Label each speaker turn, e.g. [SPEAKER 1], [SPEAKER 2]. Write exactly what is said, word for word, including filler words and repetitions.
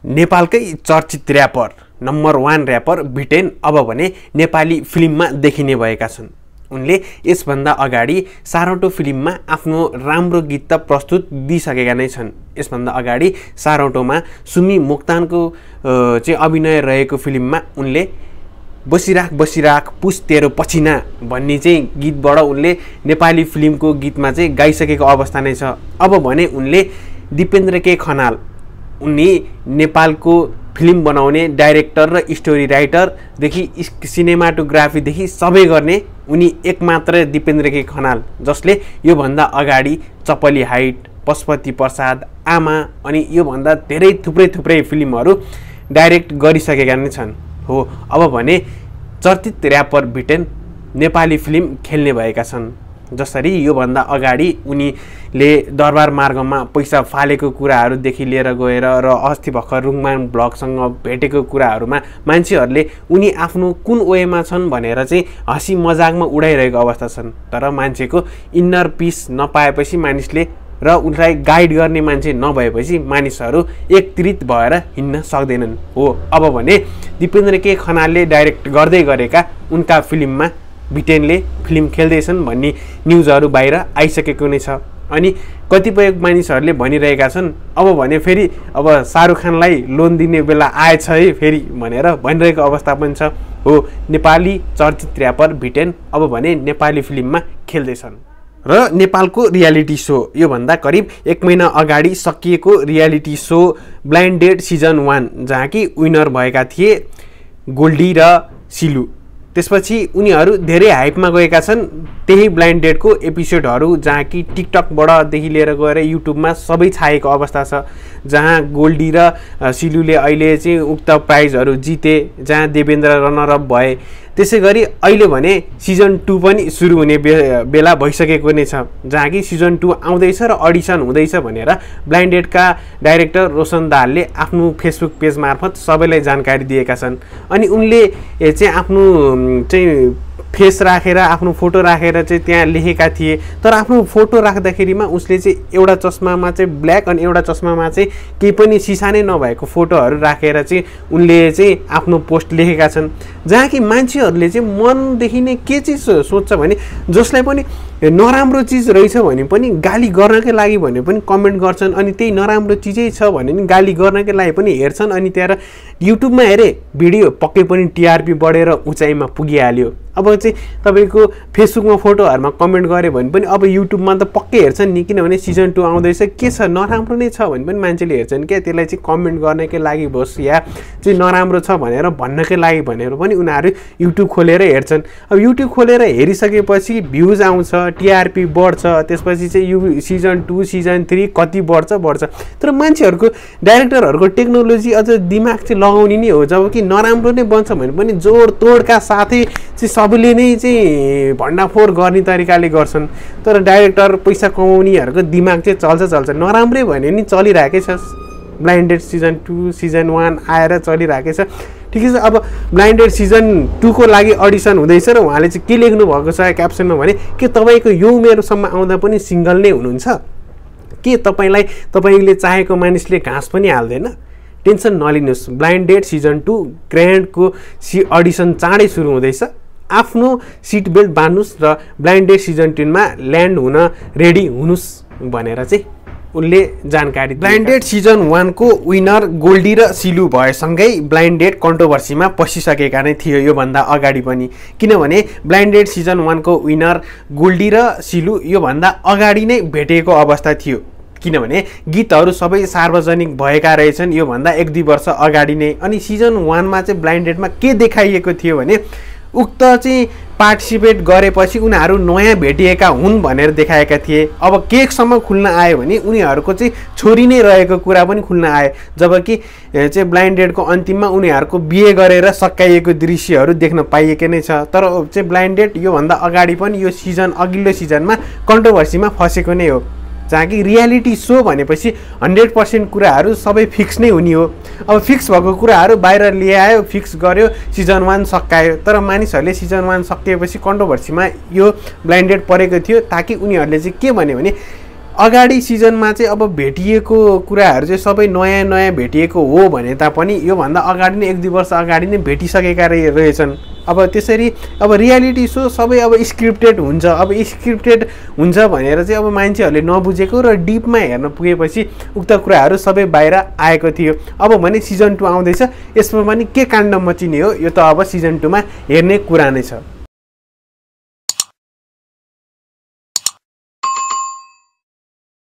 [SPEAKER 1] नेपालकै चर्चित rapper number one rapper VTEN अब भने नेपाली फिल्ममा देखिने भएका छन्। उनले यसभन्दा अगाडि सारौटो फिल्ममा आफ्नो राम्रो गीत त प्रस्तुत दिइसकेका नै छन्। यसभन्दा अगाडि सारौटोमा सुमी मोक्तानको चाहिँ अभिनय रहेको फिल्ममा उनले बसिराख बसिराख पुस तेरो पछिना भन्ने चाहिँ गीतबाट उनले नेपाली फिल्मको गीतमा चाहिँ गाइसकेको अवस्था नै छ। अब भने उनले दिपेन्द्र के खनाल उनी नेपालको फिल्म बनाउने डाइरेक्टर र स्टोरी राइटरदेखि सिनेमाटोग्राफीदेखि सबै गर्ने उनी एकमात्र दिपेन्द्र के खनाल, जसले योभन्दा अगाडि चपली हाइट, पशुपति प्रसाद, आमा अनि योभन्दा धेरै थुप्रै थुप्रै फिल्महरू डाइरेक्ट गरिसकेका नै छन्। हो अब भने चर्चित र्यापर भिटेन नेपाली फिल्म खेल्ने भएका छन्। जसरी योभन्दा अगाडि उनीले दरबार मार्गमा पैसा फालेको कुराहरूदेखि लिएर गएर र अस्ति भर्खर रुङमान ब्लगसँग भेटेको कुराहरूमा मान्छेहरूले उनी आफ्नो कुन वेमा छन् भनेर चाहिँ हँसी मजाकमा उडाइरहेको अवस्था छन्। तर मान्छेको इन्नर पिस नपाएपछि मानिसले र उनलाई गाइड गर्ने मान्छे नभएपछि मानिसहरू एकत्रित भएर हिँड्न सक्दैनन्। हो अब भने दिपेन्द्र के खनालले डाइरेक्ट गर्दै गरेका उनका फिल्ममा भिटेनले फिल्म खेल्दैछन् भन्ने न्युजहरू बाहिर आइसकेको नै छ। अनि कतिपय मानिसहरूले भनिरहेका छन् अब भने फेरि अब शाहरुख खानलाई लोन दिने बेला आएछ है फेरि भनेर भनिरहेको अवस्था पनि छ। हो नेपाली चर्चित र्यापर भिटेन अब भने नेपाली फिल्ममा खेल्दैछन्। र नेपालको रियालिटी सो योभन्दा करिब एक महिना अगाडि सकिएको reality show blind date season one, जहाँ कि विनर भएका थिए गोल्डी र सिलु। त्यसपछि उनीहरू धेरै हाइपमा गएका छन्। त्यही ब्लाइन्ड डेटको एपिसोडहरू जहाँ कि टिकटकबाटदेखि लिएर गएर युट्युबमा सबै छाएको अवस्था छ, जहाँ गोल्डी र सिलुले अहिले चाहिँ उक्त प्राइजहरू जिते, जहाँ देवेन्द्र रनर अप भए। त्यसै गरी अहिले भने सिजन टू पनि सुरु हुने बे बेला भइसकेको नै छ, जहाँ कि सिजन टू आउँदैछ र अडिसन हुँदैछ भनेर ब्लाइन्ड डेटका डाइरेक्टर रोशन दाहालले आफ्नो फेसबुक पेज मार्फत सबैलाई जानकारी दिएका छन्। अनि उनले चाहिँ आफ्नो चाहिँ फेस राखेर आफ्नो फोटो राखेर चाहिँ त्यहाँ लेखेका थिए। तर आफ्नो फोटो राख्दाखेरिमा उसले चाहिँ एउटा चस्मामा चाहिँ ब्ल्याक अनि एउटा चस्मामा चाहिँ केही पनि सिसा नै नभएको फोटोहरू राखेर चाहिँ उनले चाहिँ आफ्नो पोस्ट लेखेका छन्, जहाँ कि मान्छेहरूले चाहिँ मनदेखि नै के चाहिँ सोच्छ भने जसलाई पनि नराम्रो चिज रहेछ भने पनि गाली गर्नकै लागि भने पनि कमेन्ट गर्छन्, अनि त्यही नराम्रो चिजै छ भने नि गाली गर्नकै लागि पनि हेर्छन्। अनि त्यहाँ युट्युबमा हेरे भिडियो पक्कै पनि टिआरपी बढेर उचाइमा पुगिहाल्यो। अब चाहिँ तपाईँको फेसबुकमा फोटोहरूमा कमेन्ट गऱ्यो भने पनि अब युट्युबमा त पक्कै हेर्छन् नि, किनभने सिजन टू आउँदैछ के छ नराम्रो नै छ भने पनि मान्छेले हेर्छन् क्या। त्यसलाई चाहिँ कमेन्ट गर्नकै लागि होस् या चाहिँ नराम्रो छ भनेर भन्नकै लागि भनेर पनि उनीहरू युट्युब खोलेर हेर्छन्। अब युट्युब खोलेर हेरिसकेपछि भ्युज आउँछ, टिआरपी बढ्छ, त्यसपछि चाहिँ यु सिजन टू सिजन थ्री कति बढ्छ बढ्छ। तर मान्छेहरूको डाइरेक्टरहरूको टेक्नोलोजी अझ दिमाग चाहिँ लगाउने नै हो। जब कि नराम्रो नै बन्छ भने पनि जोड तोडका साथै चाहिँ सबैले नै चाहिँ भण्डाफोर गर्ने तरिकाले गर्छन्। तर डाइरेक्टर पैसा कमाउनेहरूको दिमाग चाहिँ चल्छ चल्छ नराम्रै भने नि चलिरहेकै छ। Blind date season two season one आएर चलिरहेकै छ। ठिकै छ। अब ब्लाइन्ड डेट सिजन टूको लागि अडिसन हुँदैछ र उहाँले चाहिँ के लेख्नु भएको छ क्याप्सनमा भने के तपाईँको यो उमेरसम्म आउँदा पनि सिङ्गल नै हुनुहुन्छ? के तपाईँलाई तपाईँले चाहेको मानिसले घाँस पनि हाल्दैन? टेन्सन नलिनुहोस्, ब्लाइन्ड डेट सिजन टू ग्रान्डको सि अडिसन चाँडै सुरु हुँदैछ। आफ्नो सिट बेल्ट बान्नुहोस् र ब्लाइन्ड डेट सिजन टेनमा ल्यान्ड हुन रेडी हुनुहोस् भनेर चाहिँ उनले जानकारी। ब्लाइन्ड डेट सिजन वानको विनर गोल्डी र सिलु भएसँगै ब्लाइन्ड डेट कन्ट्रोभर्सीमा पसिसकेका नै थियो योभन्दा अगाडि पनि, किनभने ब्लाइन्ड डेट सिजन वानको विनर गोल्डी र सिलु योभन्दा अगाडि नै भेटेको अवस्था थियो। किनभने गीतहरू सबै सार्वजनिक भएका रहेछन् योभन्दा एक दुई वर्ष अगाडि नै। अनि सिजन वानमा चाहिँ ब्लाइन्ड डेटमा के देखाइएको थियो भने उक्त चाहिँ पार्टिसिपेट गरेपछि उनीहरू नयाँ भेटिएका हुन् भनेर देखाएका थिए। अब केकसम्म खुल्न आयो भने उनीहरूको चाहिँ छोरी नै रहेको कुरा पनि खुल्न आयो, जबकि चाहिँ ब्लाइन्ड डेटको अन्तिममा उनीहरूको बिहे गरेर सकाइएको दृश्यहरू देख्न पाइएकै नै छ। तर चाहिँ ब्लाइन्ड डेट योभन्दा अगाडि पनि यो सिजन अघिल्लो सिजनमा कन्ट्रोभर्सीमा फसेको नै हो, जहाँ कि रियालिटी सो भनेपछि हन्ड्रेड पर्सेन्ट कुराहरू सबै फिक्स नै हुने हो। अब फिक्स भएको कुराहरू बाहिर ल्यायो, फिक्स गर्यो, सिजन वान सकायो। तर मानिसहरूले सिजन वान सकिएपछि कन्ट्रोभर्सीमा यो ब्लाइन्ड डेट परेको थियो, ताकि उनीहरूले चाहिँ के भन्यो भने अगाडि सिजनमा चाहिँ अब भेटिएको कुराहरू चाहिँ सबै नयाँ नयाँ भेटिएको हो भने तापनि योभन्दा अगाडि नै एक दुई वर्ष अगाडि नै भेटिसकेका रहे रहेछन्। अब त्यसरी अब रियालिटी सो सबै अब स्क्रिप्टेड हुन्छ। अब स्क्रिप्टेड हुन्छ भनेर चाहिँ अब मान्छेहरूले नबुझेको र डिपमा हेर्न पुगेपछि उक्त कुराहरू सबै बाहिर आएको थियो। अब भने सिजन टू आउँदैछ, यसमा पनि के काण्ड मचिने हो यो त अब सिजन टूमा हेर्ने कुरा नै छ।